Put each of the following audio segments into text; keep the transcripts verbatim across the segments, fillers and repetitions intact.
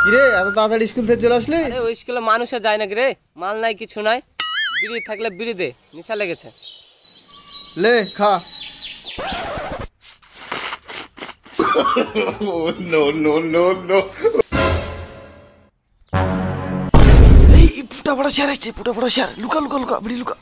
কিরে এত তাড়াতাড়ি স্কুল থেকে চলে আসলি? আরে ওই স্কুলে মানুষে যায় না রে, মাল নাই কিছু নাই, বিড়ি থাকলে বিড়ি দে, নেশা লেগেছে। লে খা। No no no no. এই ফুটা বড় শেয়ার আসছে, ফুটা বড় শেয়ার, লুকা লুকা লুকা, বিড়ি লুকা।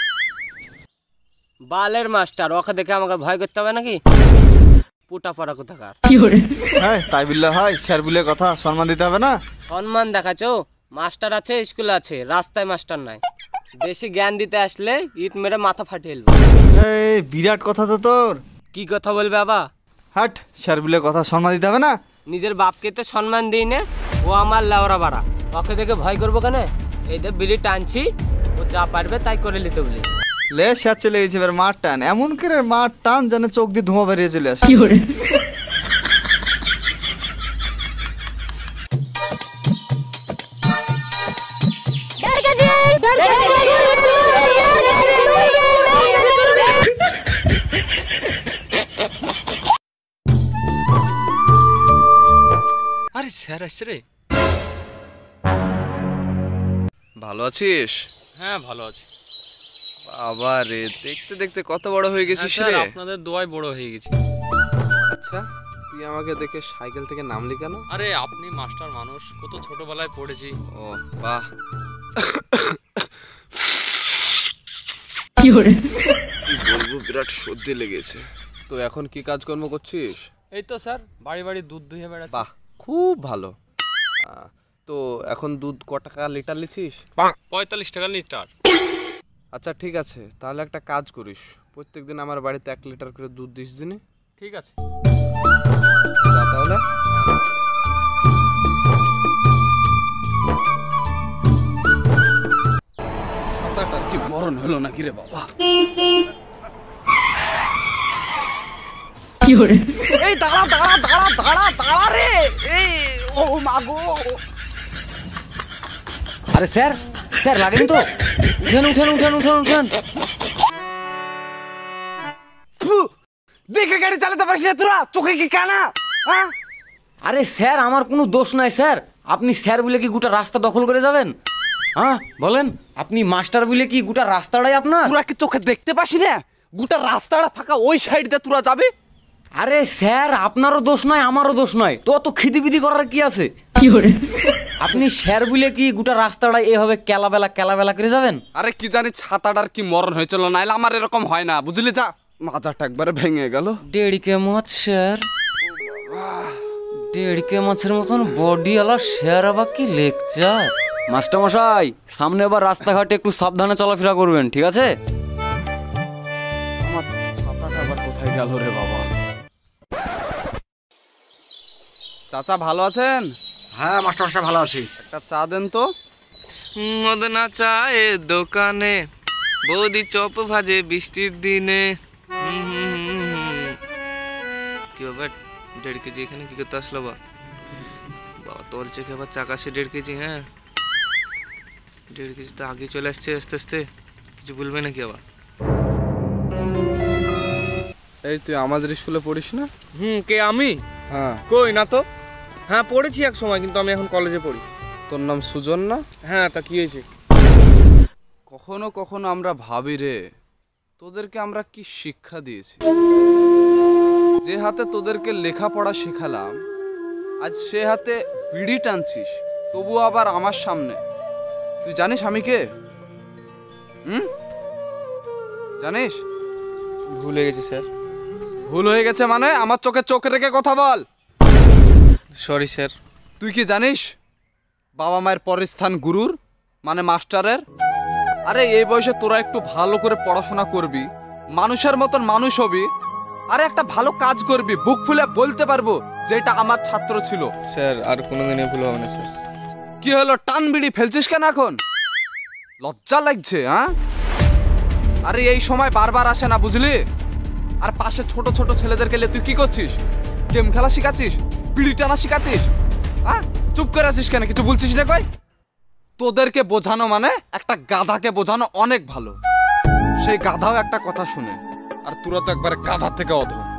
বালের মাস্টার, ওকে দেখে আমাকে ভয় করতে হবে নাকি? পুটা পড়া কোথাকার। হ্যাঁ তাই বললে হয়, স্যার বলে কথা, সম্মান দিতে হবে না? সম্মান দেখাচ্ছো? মাস্টার আছে, স্কুল আছে, রাস্তায় মাস্টার নাই। বেশি জ্ঞান দিতে আসলে ইট মেরে মাথা ফাটিয়ে ফেলবো। এই বিরাট কথা তো তোর। কি কথা বলবে বাবা? হাট, স্যার বলে কথা, সম্মান দিতে হবে না? নিজের বাপকে তো সম্মান দিই না, ও আমার লেওরা বাড়া, ওকে দেখে ভয় করবো কেন? এই তো বিড়ি টানছি, ও যা পারবে তাই করে নিতে বলি। লে স্যার চলে গেছে, এবার মাঠ টান, এমন করে মাঠ টান যেন চোখ দিয়ে ধোঁয়া বেরিয়ে চলে আসে। আরে স্যার আসছে রে। ভালো আছিস? হ্যাঁ ভালো আছি। বাবা রে, দেখতে দেখতে কত বড় হয়ে গেছিস রে। আপনাদের দোয়ায় বড় হয়ে গেছি। আচ্ছা, তুই আমাকে দেখে সাইকেল থেকে নামলি কেন? আরে আপনি মাস্টার মানুষ, কত ছোটবেলায় পড়েছি। ও বাহ, কি হরে বলবো, বিরাট সর্দি লেগেছে। তো এখন কি কাজকর্ম করছিস? এই তো স্যার, বাড়ি বাড়ি দুধ দুইয়ে বেড়াচ্ছি। বাহ, খুব ভালো। তো এখন দুধ ক টাকা লিটার লিছিস? পঁয়তাল্লিশ টাকা লিটার। আচ্ছা ঠিক আছে, তাহলে একটা কাজ করিস, প্রত্যেকদিন আমার বাড়িতে এক লিটার করে দুধ দিস দিনে। ঠিক আছে যা তাহলে। ছাতাটার কি মরণ হলো নাকি রে বাবা? কি হরে এই দাঁড়া দাঁড়া দাঁড়া দাঁড়া দাঁড়া রে, এই ও মাগো। আরে স্যার, স্যার লাগেনি তো? উঠেন উঠেন উঠেন উঠেন উঠেন। দেখে গাড়ি চালাতে পারিস না তোরা? চোখে কি কানা? হ্যাঁ আরে স্যার, আমার কোনো দোষ নাই স্যার। আপনি স্যার বলে কি গোটা রাস্তা দখল করে যাবেন? হ্যাঁ বলেন, আপনি মাস্টার বলে কি গোটা রাস্তাটাই আপনার? তোরা কি চোখে দেখতে পাসি না গোটা রাস্তাটা ফাঁকা, ওই সাইড দিয়ে তোরা যাবে? আরে স্যার, আপনারও দোষ নয় আমারও দোষ নয়, তো অত খিদিবিদি করার কি আছে? কি হরে আপনি স্যার বলে কি গোটা রাস্তাটা এভাবে কেলাবেলা কেলাবেলা করে যাবেন? আরে কি জানি ছাতাটার কি মরণ হয়েছিল, নাইলে আমার এরকম হয় না, বুঝলি? যা, মাথাটা একবারে ভেঙে গেল। দেড়কে মাছ স্যার, দেড়কে মাছের মতন বডি আলা স্যার, আবার কি লেকচার। মাস্টার মশাই, সামনে আবার রাস্তাঘাটে একটু সাবধানে চলাফেরা করবেন, ঠিক আছে? আমার ছাতাটা আবার কোথায় গেল রে বাবা? চাচা ভালো আছেন? হ্যাঁ মাস্টার মশাই ভালো আছি। একটা চা দেন তো। মদনা চায়ের দোকানে বৌদি চপ ভাজে বৃষ্টির দিনে। কি বাবা, দেড় কেজি এখানে কি করতে আসলো? বা বাবা তলছে কি আবার চাকাশে দেড় কেজি? হ্যাঁ দেড় কেজি তো আগে চলে আসছে, আস্তে আস্তে কিছু বলবে নাকি আবার? এই তুই আমাদের স্কুলে পড়িস না? হুম, কে আমি? হ্যাঁ। কই না তো। হ্যাঁ পড়েছি এক সময়, কিন্তু আমি এখন কলেজে পড়ি। তোর নাম সুজন না? হ্যাঁ, তা কি হয়েছে? কখনো কখনো আমরা ভাবি রে, তোদেরকে আমরা কি শিক্ষা দিয়েছি? যে হাতে তোদেরকে লেখাপড়া শেখালাম, আজ সে হাতে বিড়ি টানছিস, তবু আবার আমার সামনে। তুই জানিস আমি কে? হুম, জানিস? ভুলে গেছি স্যার। ভুল হয়ে গেছে মানে? আমার চোখে চোখ রেখে কথা বল। Sorry sir. তুই কি জানিস বাবা মায়ের পরের স্থান গুরুর, মানে মাস্টারের? আরে এই বয়সে তোরা একটু ভালো করে পড়াশোনা করবি, মানুষের মতন মানুষ হবি, আরে একটা ভালো কাজ করবি, বুক ফুলে বলতে পারবো যেটা আমার ছাত্র ছিল। স্যার আর কোনোদিনই ভুল হবে না স্যার। কি হলো, টান বিড়ি ফেলছিস কেন এখন? লজ্জা লাগছে? হ্যাঁ, আরে এই সময় বারবার আসে না, বুঝলি? আর পাশে ছোট ছোট ছেলেদের গেলে তুই কি করছিস? গেম খেলা শিখাচ্ছিস, বিড়ি টানা শিখাচ্ছিস? হ্যাঁ, চুপ করে আছিস কেন, কিছু বলছিস না? কই, তোদেরকে বোঝানো মানে একটা গাধাকে বোঝানো অনেক ভালো। সেই গাধাও একটা কথা শুনে, আর তোরা তো একবারে গাধা থেকে অধম।